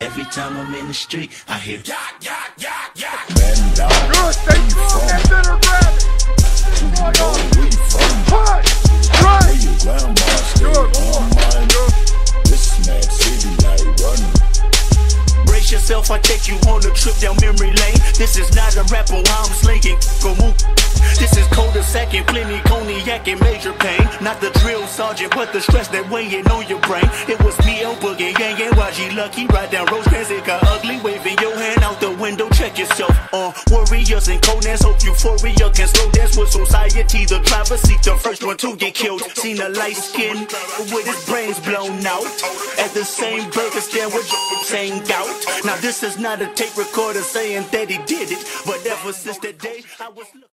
Every time I'm in the street, I hear yak, yak, yak, yak. Man down. Good, stay strong and center gravity. Come on, Where you from? Punch, Where right. your grandma stay? Good, On mine. This mad city like running. Brace yourself, I take you on a trip down memory lane. This is not a rapper, I'm slinging. Go move. This is cul-de-sac and plenty cognac and major pain. Not the drill sergeant, but the stress that weighing on your brain. It was me, El Boogie, Yang, and YG Lucky. Ride down Rosecrans, it got ugly. Waving your hand out the window, check yourself. Warriors and Conans, hope euphoria can slow dance with society. The driver's seat, the first one to get killed. Seen a light skin with his brains blown out. At the same burger stand with same gout. Now this is not a tape recorder saying that he did it, but ever since that day I was